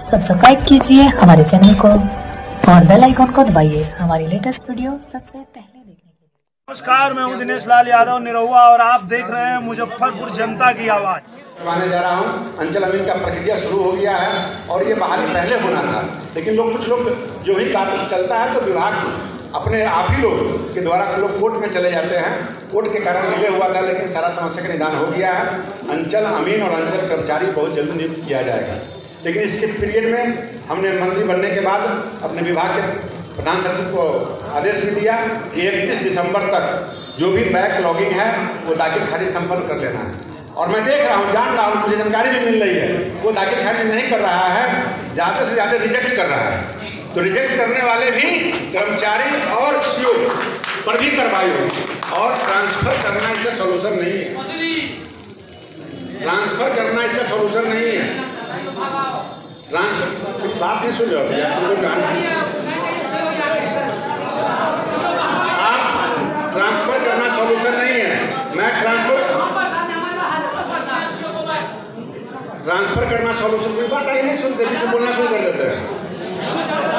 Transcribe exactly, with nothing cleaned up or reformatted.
Subscribe कीजिए हमारे channel को और बेल आइकॉन को दबाइए हमारी लेटेस्ट वीडियो सबसे पहले देखने के लिए। नमस्कार, मैं हूं दिनेश लाल यादव निरहुआ और आप देख रहे हैं मुजफ्फरपुर जनता की आवाज़। माने जा रहा हूं, अंचल अमीन का प्रक्रिया शुरू हो गया है और ये बहाली पहले होना था, लेकिन लोग कुछ लोग जो ही काम चलता है तो विभाग अपने आप ही लोग के द्वारा लोग कोर्ट में चले जाते हैं। कोर्ट के कारण डिले हुआ था, लेकिन सारा समस्या का निदान हो गया है। अंचल अमीन और अंचल कर्मचारी बहुत जल्द नियुक्त किया जाएगा, लेकिन इसके पीरियड में हमने मंत्री बनने के बाद अपने विभाग के प्रधान सचिव को आदेश भी दिया कि इकतीस दिसंबर तक जो भी बैक लॉगिंग है वो दाखिल खारिज संपन्न कर लेना है। और मैं देख रहा हूँ, जान रहा हूँ, मुझे जानकारी भी मिल रही है, वो दाखिल खारिज नहीं कर रहा है, ज़्यादा से ज़्यादा रिजेक्ट कर रहा है। तो रिजेक्ट करने वाले भी कर्मचारी और सीओ पर भी कार्रवाई होगी और ट्रांसफर करना इसका सोल्यूशन नहीं है। ट्रांसफर करना इसका सोल्यूशन नहीं है। ट्रांसफर बात नहीं सुन रहे आप, ट्रांसफर करना सोल्यूशन नहीं है। मैं ट्रांसफर ट्रांसफर करना सोल्यूशन कोई बात आई नहीं सुनते, पीछे बोलना शुरू कर देते हैं।